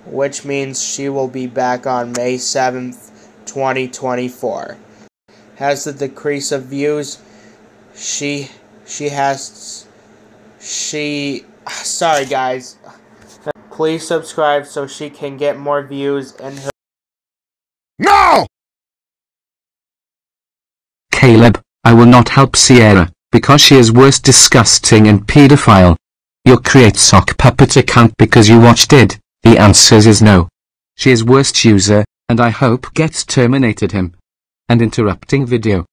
which means she will be back on May 7th, 2024. Has the decrease of views? Sorry guys. Please subscribe so she can get more views in her. No! Caleb, I will not help Sierra, because she is worse disgusting and pedophile. You'll create sock puppet account because you watched it. The answer is no. She is worst user, and I hope gets terminated him. And interrupting video.